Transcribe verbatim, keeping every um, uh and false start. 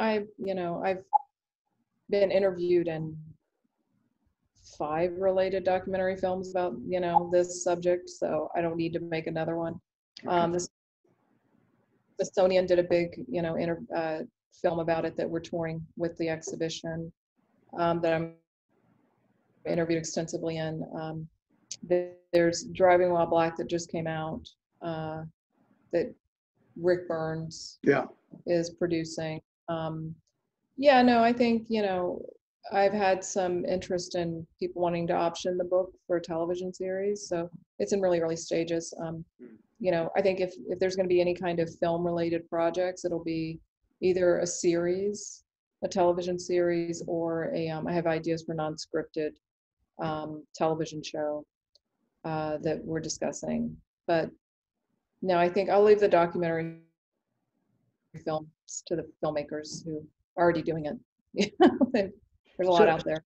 I, you know, I've been interviewed in five related documentary films about, you know, this subject, so I don't need to make another one. Okay. Um, the Smithsonian did a big, you know, inter, uh, film about it that we're touring with the exhibition um, that I'm interviewed extensively in. Um, there's Driving While Black that just came out uh, that Rick Burns Yeah. is producing. Um, yeah, no, I think, you know, I've had some interest in people wanting to option the book for a television series. So it's in really early stages. Um, you know, I think if, if there's going to be any kind of film related projects, it'll be either a series, a television series, or a, um, I have ideas for non-scripted um, television show uh, that we're discussing. But no, I think I'll leave the documentary films to the filmmakers who are already doing it. There's a lot So- out there.